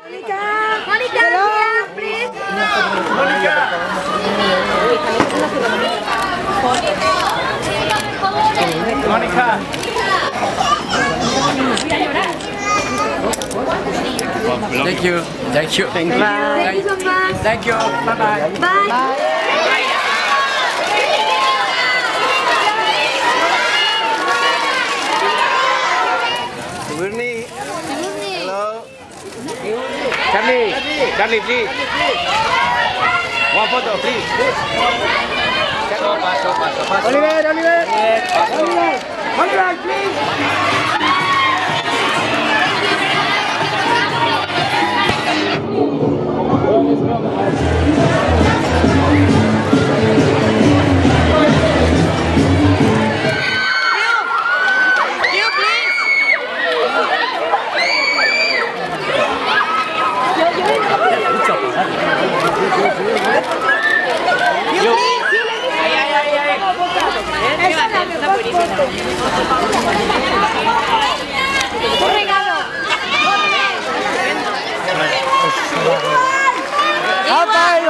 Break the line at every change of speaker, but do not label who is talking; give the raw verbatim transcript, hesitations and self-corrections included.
Monica, Monica, here, please.
Monica. Monica. Thank you. Thank you. Thank you.
Thank you so much.
Thank you. Bye bye.
Bye.
Burni. Hello.
Charlie. Charlie, please. One photo, please. Paso, paso, paso, paso.
Oliver, Oliver.
Paso.
Oliver, please.
Un regalo.
Apa